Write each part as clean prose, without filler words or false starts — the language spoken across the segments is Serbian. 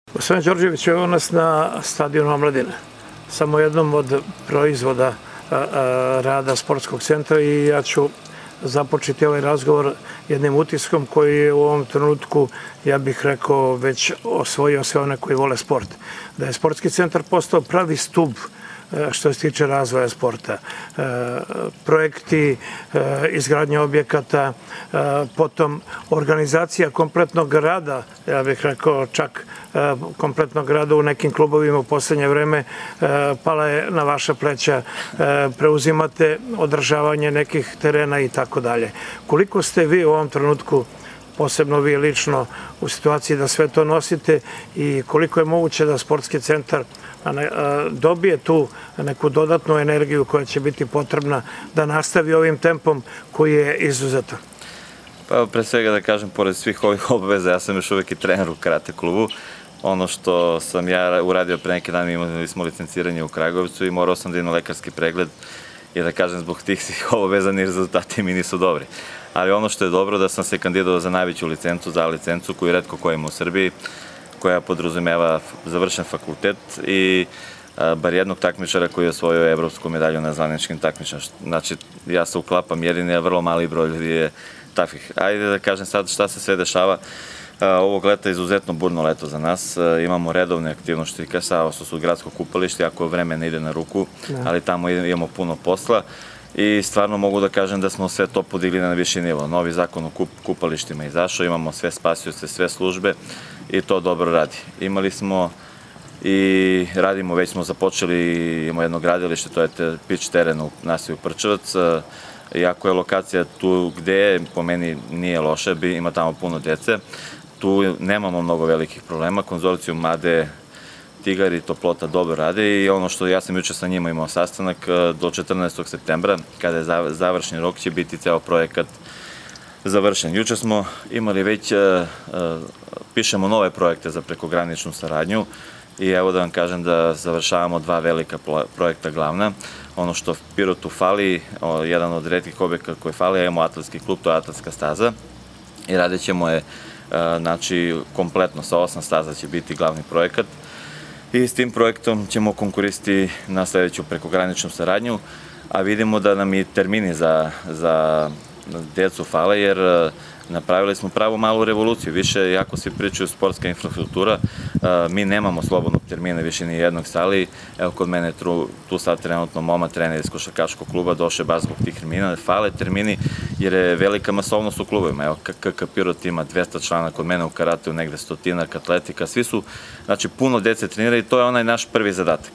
Gospodin Đorđević, evo nas na stadionu Omladine, samo jednom od proizvoda rada sportskog centra, i ja ću započeti ovaj razgovor jednim utiskom koji je u ovom trenutku, ja bih rekao, već osvojio sve one koji vole sport. Da je sportski centar postao pravi stub što se tiče razvoja sporta. Projekti, izgradnja objekata, potom organizacija kompletnog rada, ja bih rekao čak kompletnog rada u nekim klubovima u poslednje vreme pala je na vaša pleća, preuzimate održavanje nekih terena i tako dalje. Koliko ste vi u ovom trenutku, posebno vi lično, u situaciji da sve to nosite i koliko je moguće da sportski centar dobije tu neku dodatnu energiju koja će biti potrebna da nastavi ovim tempom koji je izuzetan? Pa pre svega da kažem, pored svih ovih obaveza, ja sam još uvek i trener u karate klubu. Ono što sam ja uradio pre neki dan, imali smo licenciranje u Kragujevcu i morao sam da idem na lekarski pregled, i da kažem, zbog tih svih obaveza ni rezultati mi nisu dobri. Ali ono što je dobro, da sam se kandidovao za najveću licencu, za licencu koju retko ko ima u Srbiji, koja podrazumeva završen fakultet i bar jednog takmičara koji je osvojio evropsku medalju na zvaničnim takmičama. Znači, ja se uklapam, jer je vrlo mali broj ljudi je takvih. Ajde da kažem sad šta se sve dešava. Ovog leta je izuzetno burno leto za nas. Imamo redovne aktivnosti, kao što su gradsko kupalište, ako vreme ne ide na ruku, ali tamo imamo puno posla. I stvarno mogu da kažem da smo sve to podigli na viši nivo. Novi zakon o kupalištima je izašao, imamo sve spasioce, sve službe i to dobro radi. Imali smo i radimo, već smo započeli, imamo jedno gradilište, to je pitch teren u naselju Prčevac. Iako je lokacija tu gde je, po meni nije loše, ima tamo puno djece. Tu nemamo mnogo velikih problema, konzorcijum Made, Tigar i Toplota dobro rade, i ono što ja sam juče sa njima imao sastanak, do 14. septembra, kada je završni rok, će biti ceo projekat završen. Juče smo imali već, pišemo nove projekte za prekograničnu saradnju, i evo da vam kažem da završavamo dva velika projekta glavna. Ono što Pirotu fali, jedan od retkih objekata koji fali, imamo atletski klub, to je atletska staza, i radit ćemo je, znači, kompletno sa 8 staza će biti glavni projekat. I s tim projektom ćemo konkurisati na sledeću prekograničnu saradnju, a vidimo da nam i termini za decu fale, jer napravili smo pravu malu revoluciju. Više, jako svi pričaju sportska infrastruktura, mi nemamo slobodnog termina više ni jednog sali. Evo, kod mene tu sad trenutno moma trener iz košarkaškog kluba došao baš zbog tih termina. Fale termini jer je velika masovnost u klubima. Evo, KK Pirot ima 200 člana, kod mene u karateu negde 100-ak, atletika, svi su, znači, puno dece trenira, i to je onaj naš prvi zadatak.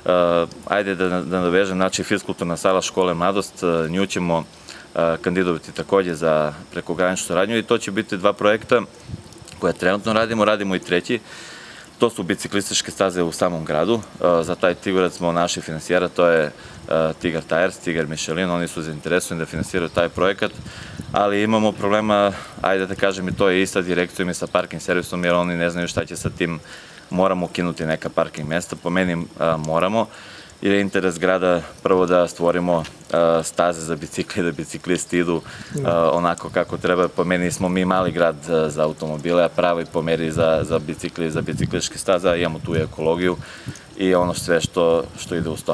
Ajde da nadovežem, znači, fiskulturna sala škole Mladost, nju ćemo kandidovati takođe za prekograničnu saradnju, i to će biti dva projekta koje trenutno radimo i treći. To su biciklističke staze u samom gradu. Za taj Tigorac smo našli finansijera, to je Tigar Tires, Tigar Michelin, oni su zainteresovani da finansiraju taj projekat, ali imamo problema, ajde da kažem, i to je i sa direkcijom i sa parking servisom, jer oni ne znaju šta će sa tim. Moramo ukinuti neka parking mesta, po meni moramo, jer je interes grada prvo da stvorimo staze za bicikle, da biciklisti idu onako kako treba. Po meni smo mi mali grad za automobile, a pravi po meri za bicikli i za biciklističke staze, imamo tu i ekologiju i ono sve što ide uz to.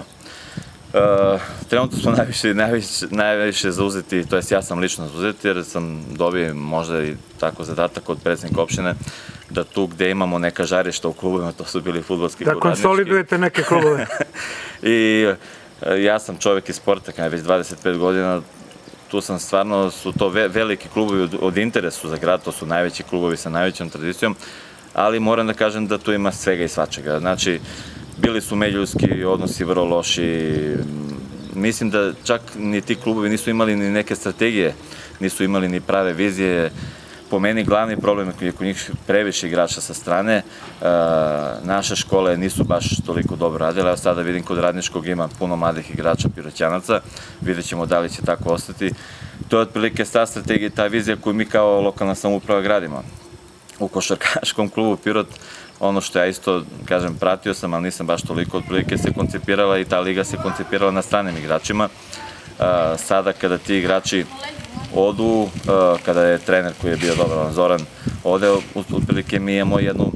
Trenutno smo najviše zauzeti, to jest ja sam lično zauzeti, jer sam dobio možda i tako zadatak od predsjednika opštine, da tu gde imamo neka žarišta u klubima, to su bili fudbalski klub Radnički. Da konsolidujete neke klubove. I ja sam čovek iz sporta, kada je već 25 godina, tu sam stvarno, su to veliki klubovi od interesu za grad, to su najveći klubovi sa najvećom tradicijom, ali moram da kažem da tu ima svega i svačega. Znači, bili su međuljudski odnosi vrlo loši, mislim da čak ni ti klubovi nisu imali ni neke strategije, nisu imali ni prave vizije. Po meni glavni problem je kod njih previše igrača sa strane, naše škole nisu baš toliko dobro radile, evo sada vidim kod Radničkog ima puno mladih igrača Piroćanaca, vidjet ćemo da li će tako ostati. To je otprilike ta strategija i ta vizija koju mi kao lokalna samouprava gradimo. U košarkaškom klubu Pirot, ono što ja isto, kažem, pratio sam, ali nisam baš toliko, otprilike se koncipirala i ta liga se koncipirala na stranim igračima. Sada kada ti igrači odu, kada je trener koji je bio dobar, Zoran, ode, otprilike mi imamo jednu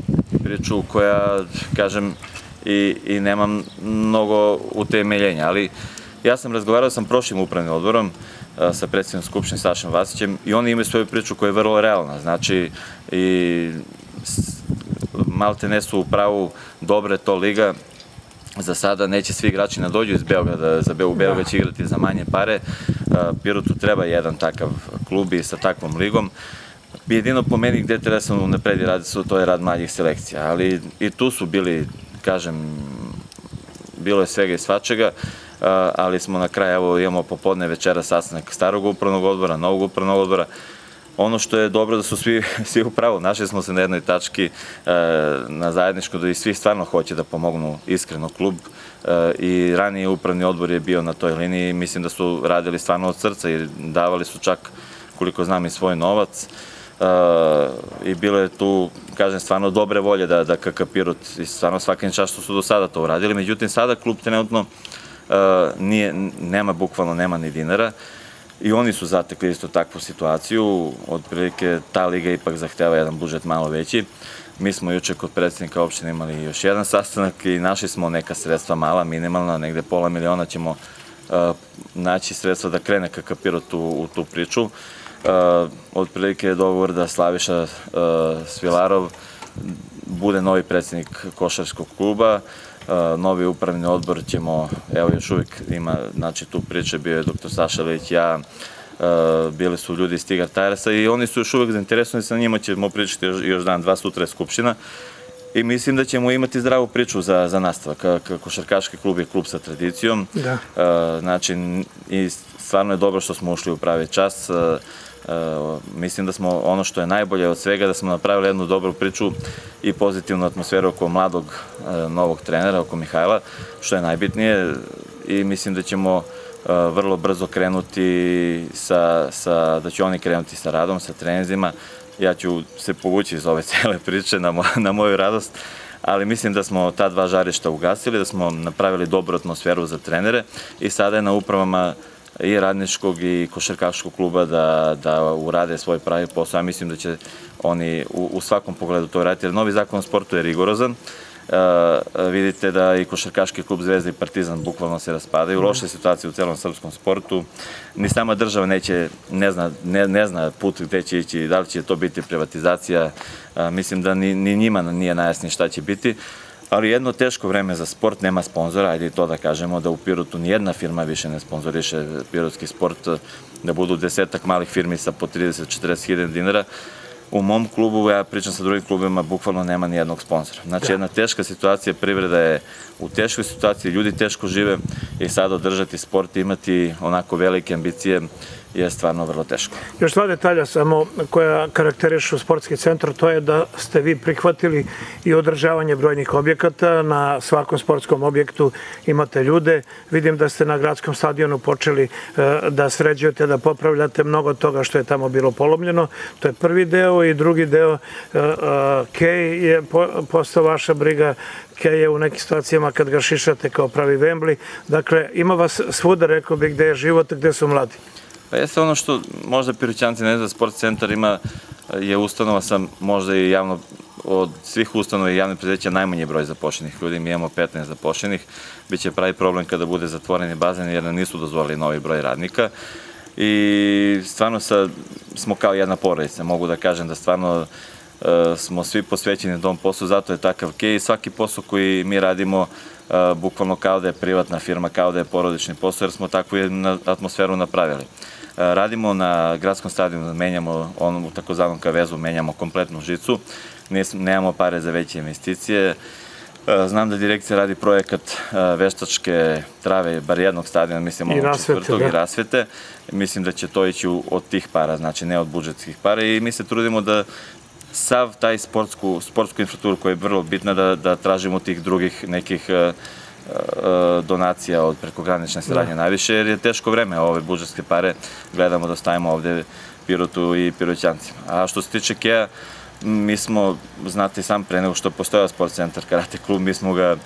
priču koja, kažem, i nema mnogo utemeljenja, ali ja sam razgovarao sa prošlim upravnim odborom, sa predsjednikom Skupštine Sašom Vasićem, i oni imaju svoju priču koja je vrlo realna, znači i malte ne su u pravu, dobra je to liga, za sada neće svi igrači da dođu iz Beograda, u Beograd će igrati za manje pare, Pirotu treba jedan takav klub i sa takvom ligom. Jedino po meni gde treba se unapredi raditi, to je rad mlađih selekcija, ali i tu su bili, kažem, bilo je svega i svačega, ali smo na kraju, evo imamo popodne večera sastanak starog upravnog odbora, novog upravnog odbora. Ono što je dobro da su svi u pravu, našli smo se na jednoj tački na zajedničko, da i svi stvarno hoće da pomognu iskreno klub, i raniji upravni odbor je bio na toj liniji i mislim da su radili stvarno od srca i davali su čak, koliko znam, i svoj novac, i bilo je tu, kažem, stvarno dobre volje da KK Pirot, i stvarno svaka čast što su do sada to uradili, međutim sada klub trenutno nema ni dinara i oni su zatekli isto takvu situaciju, otprilike ta liga ipak zahteva jedan budžet malo veći. Mi smo juče kod predsjednika opštine imali još jedan sastanak i našli smo neka sredstva mala, minimalna, negde $500.000 ćemo naći sredstva da krene KK Pirot u tu priču. Otprilike je dogovor da Slaviša Svilarov bude novi predsjednik košarskog kluba, novi upravni odbor ćemo, evo još uvijek ima, znači tu priče, bio je dr. Saša Lić, ja, bili su ljudi iz Tigar Tiresa i oni su još uvijek zainteresovani, sa njima ćemo pričati još dan, dva, sutra je skupština i mislim da ćemo imati zdravu priču za nastavak. Košarkaški klub je klub sa tradicijom, znači i stvarno je dobro što smo ušli u pravi čas. Mislim da smo, ono što je najbolje od svega, da smo napravili jednu dobru priču i pozitivnu atmosferu oko mladog novog trenera, oko Mihajla, što je najbitnije, i mislim da ćemo vrlo brzo krenuti da će oni krenuti sa radom, sa treninzima. Ja ću se povući iz ove cele priče na moju radost, ali mislim da smo ta dva žarišta ugasili, da smo napravili dobru atmosferu za trenere i sada je na upravama i radničkog i košarkaškog kluba da urade svoj pravi posao. Ja mislim da će oni u svakom pogledu to raditi, jer novi zakon o sportu je rigorozan. Vidite da i košarkaški klub Zvezda i Partizan bukvalno se raspadaju, loša je situacija u celom srpskom sportu. Ni sama država ne zna put gde će ići, da li će to biti privatizacija, mislim da ni njima nije najjasnije šta će biti. Ali jedno teško vreme za sport, nema sponzora, ajde i to da kažemo, da u Pirotu nijedna firma više ne sponzoriše pirotski sport, da budu 10-ak malih firmi sa po 30-40 hiljada dinara. U mom klubu, ja pričam sa drugim klubima, bukvalno nema ni jednog sponzora. Znači jedna teška situacija, privreda je u teškoj situaciji, ljudi teško žive i sad održati sport i imati onako velike ambicije je stvarno vrlo teško. Još dva detalja samo koja karakterišu sportski centar, to je da ste vi prihvatili i održavanje brojnih objekata. Na svakom sportskom objektu imate ljude. Vidim da ste na gradskom stadionu počeli da sređujete, da popravljate mnogo toga što je tamo bilo polomljeno. To je prvi deo i drugi deo. Kej je postao vaša briga. Kej je u nekim situacijama kad ga šišate kao pravi Vembli. Dakle, ima vas svuda, rekao bih, gde je život, gde su mladi. Pa jeste ono što možda Piroćanci ne zna, sport centar je ustanova sa možda i javno, od svih ustanova i javnih preduzeća najmanji broj zaposlenih ljudi, mi imamo 15 zaposlenih, biće pravi problem kada bude zatvoreni bazen jer nam nisu dozvolili novi broj radnika i stvarno smo kao jedna porodica, mogu da kažem da stvarno smo svi posvećeni tom poslu, zato je takav Kej i svaki posao koji mi radimo bukvalno kao da je privatna firma, kao da je porodični posao, jer smo takvu atmosferu napravili. Radimo na gradskom stadionu, menjamo u takozvanom kavezu, menjamo kompletnu žicu, nemamo pare za veće investicije. Znam da direkcija radi projekat veštačke trave, bar jednog stadiona, mislim ovog četvrtog, i rasvete. Mislim da će to ići od tih para, znači ne od budžetskih para, i mi se trudimo da sav taj sportsku infrastrukturu koja je vrlo bitna da tražimo tih drugih nekih donacija od prekogranične saradnje najviše, jer je teško vreme, ove budžetske pare gledamo da stavimo ovde Pirotu i Piroćancima. A što se tiče Keja, mi smo, znate i sam, pre nego što je postojao sport centar, karate klub, mi smo ga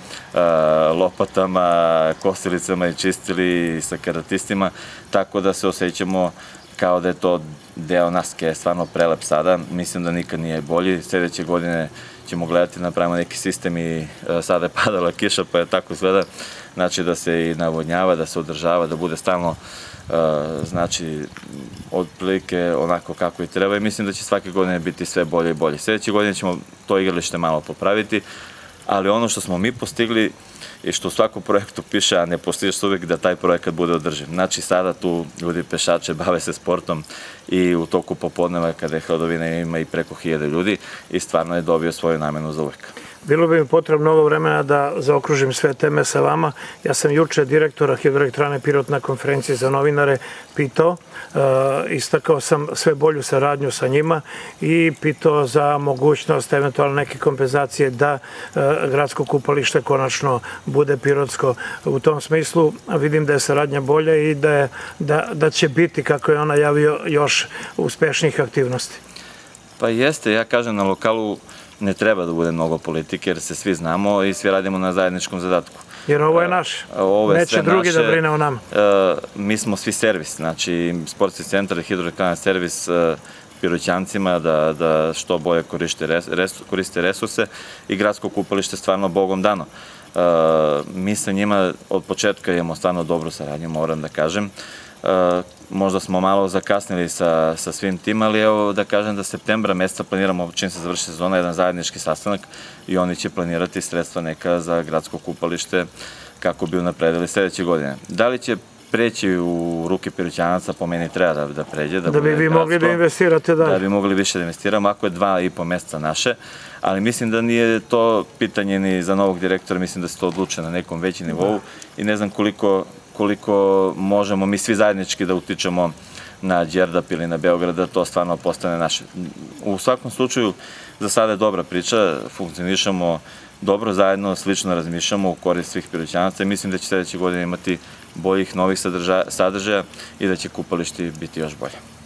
lopatama, kosilicama i čistili sa karatistima, tako da se osjećamo kao da je to deo nas. Keja je stvarno prelep sada, mislim da nikad nije bolji. Sljedeće godine ćemo gledati, napravimo neki sistem i sada je padala kiša pa je tako izgleda, znači da se i navodnjava, da se održava, da bude stalno, znači otprilike onako kako i treba i mislim da će svake godine biti sve bolje i bolje. Sljedeće godine ćemo to igralište malo popraviti, ali ono što smo mi postigli i što u svakom projektu piše, a ne postižeš se uvijek da taj projekat bude održiv. Znači sada tu ljudi pešače bave se sportom i u toku popodneva kada je hladovina ima i preko 1000 ljudi i stvarno je dobio svoju namenu za uvijek. Bilo bi mi potrebno mnogo vremena da zaokružim sve teme sa vama. Ja sam juče direktora Hidroelektrane Pirot na konferenciji za novinare pitao, istakao sam sve bolju saradnju sa njima i pitao za mogućnost eventualno neke kompenzacije da gradsko kupalište konačno bude pirotsko. U tom smislu vidim da je saradnja bolja i da će biti, kako je ona javio, još uspešnijih aktivnosti. Pa jeste, ja kažem na lokalu ne treba da bude mnogo politike jer se svi znamo i svi radimo na zajedničkom zadatku. Jer ovo je naše, neće drugi da brine o nama. Mi smo svi servis, znači sportski centar i hidroelektrana servis Piroćancima da što bolje koriste resurse i gradsko kupalište stvarno Bogom dano. Mi sa njima od početka imamo stvarno dobru saradnju, moram da kažem. Možda smo malo zakasnili sa svim tim, ali evo da kažem da septembra meseca planiramo, čim se završi sezona, jedan zajednički sastanak i oni će planirati sredstva neka za gradsko kupalište kako bi unapredili sljedeće godine. Da li će preći u ruke Piroćanaca, po meni treba da pređe. Da bi vi mogli da investirate dalje. Da bi mogli više da investiramo, ako je 2,5 meseca naše, ali mislim da nije to pitanje ni za novog direktora, mislim da se to odluče na nekom većem nivou i ne znam koliko možemo mi svi zajednički da utičemo na Đerdap ili na Beograd, da to stvarno postane naše. U svakom slučaju, za sada je dobra priča, funkcionišemo dobro zajedno, slično razmišljamo u korist svih Piroćanaca i mislim da će sljedeće godine imati boljih novih sadržaja i da će kupališti biti još bolje.